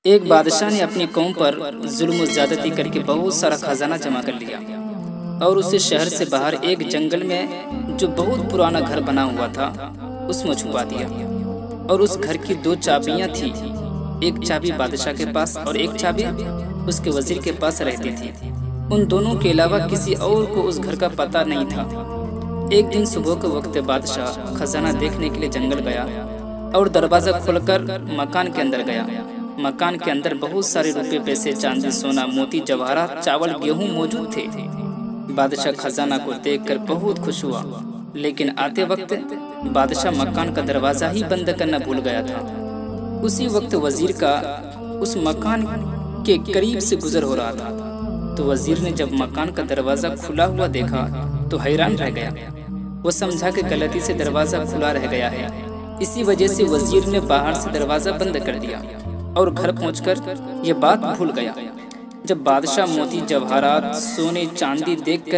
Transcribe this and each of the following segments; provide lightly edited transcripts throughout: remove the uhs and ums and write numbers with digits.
एक बादशाह ने अपनी कौम पर जुल्म और ज्यादती करके बहुत सारा खजाना जमा कर लिया और उसे शहर से बाहर एक जंगल में जो बहुत पुराना घर बना हुआ था उसमें छुपा दिया। और उस घर की दो चाबियां थी, एक चाबी बादशाह के पास और एक चाबी उसके वजीर के पास रहती थी। उन दोनों के अलावा किसी और को उस घर का पता नहीं था। एक दिन सुबह के वक्त बादशाह खजाना देखने के लिए जंगल गया और दरवाजा खोलकर मकान के अंदर गया। मकान के अंदर बहुत सारे रुपए, पैसे, चांदी, सोना, मोती, जवाहरात, चावल, गेहूं मौजूद थे। बादशाह खजाना को देखकर बहुत खुश हुआ, लेकिन आते वक्त बादशाह मकान का दरवाजा ही बंद करना भूल गया था। उसी वक्त वजीर का उस मकान के करीब से गुजर हो रहा था। तो वजीर ने जब मकान का दरवाजा खुला हुआ देखा तो हैरान रह गया। वो समझा कि गलती से दरवाजा खुला रह गया है। इसी वजह से वजीर ने बाहर से दरवाजा बंद कर दिया और घर पहुंचकर ये बात भूल गया। जब बादशाह मोती, जवाहरात, सोने, चांदी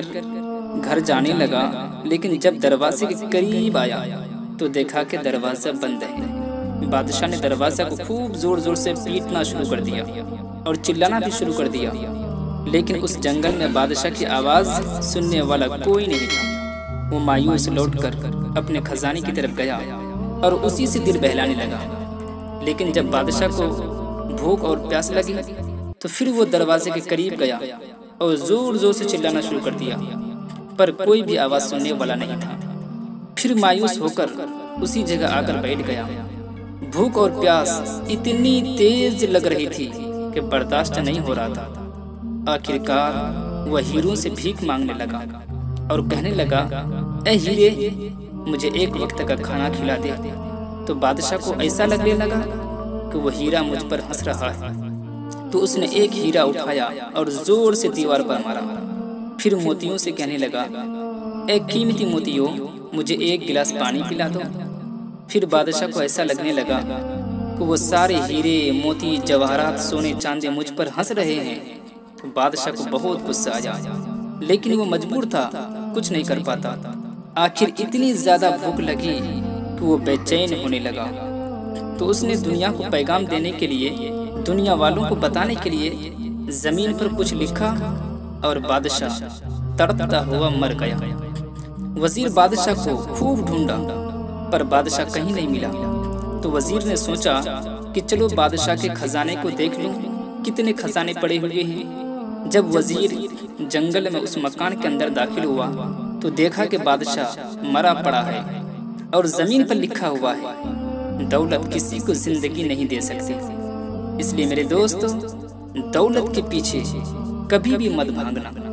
देखकर घर जाने लगा, लेकिन जब दरवाजे के करीब आया तो देखा कि दरवाजा बंद है। बादशाह ने दरवाजा को खूब जोर जोर से पीटना शुरू कर दिया और चिल्लाना भी शुरू कर दिया, लेकिन उस जंगल में बादशाह की आवाज सुनने वाला कोई नहीं था। वो मायूस लौटकर अपने खजाने की तरफ गया और उसी से दिल बहलाने लगा। लेकिन जब बादशाह को भूख और प्यास लगी तो फिर वो दरवाजे के करीब गया और जोर जोर से चिल्लाना शुरू कर दिया, पर कोई भी आवाज सुनने वाला नहीं था। फिर मायूस होकर उसी जगह आकर बैठ गया। भूख और प्यास इतनी तेज लग रही थी कि बर्दाश्त नहीं हो रहा था। आखिरकार वह हीरों से भीख मांगने लगा और कहने लगा, ए हीरे, मुझे एक वक्त का खाना खिला दे। तो बादशाह को ऐसा लगने लगा कि वो हीरा मुझ पर हंस रहा है, तो उसने एक हीरा उठाया और जोर से दीवार पर मारा। फिर मोतियों से कहने लगा, ए कीमती मोतियों, मुझे एक गिलास पानी पिला दो। फिर बादशाह को ऐसा लगने लगा कि वो सारे हीरे, मोती, जवाहरात, सोने, चांदी मुझ पर हंस रहे हैं। तो बादशाह को बहुत गुस्सा आया, लेकिन वो मजबूर था, कुछ नहीं कर पाता। आखिर इतनी ज्यादा भूख लगी कि वो बेचैन होने लगा। तो उसने दुनिया को पैगाम देने के लिए, दुनिया वालों को बताने के लिए जमीन पर कुछ लिखा और बादशाह तड़पता हुआ मर गया। वजीर बादशाह को खूब ढूंढा पर बादशाह कहीं नहीं मिला। तो वजीर ने सोचा कि चलो बादशाह के खजाने को देख लूं, कितने खजाने पड़े हुए हैं। जब वजीर जंगल में उस मकान के अंदर दाखिल हुआ तो देखा कि बादशाह मरा पड़ा है और जमीन पर लिखा हुआ है, दौलत किसी को जिंदगी नहीं दे सकती। इसलिए मेरे दोस्त, दौलत के पीछे कभी भी मत भागना।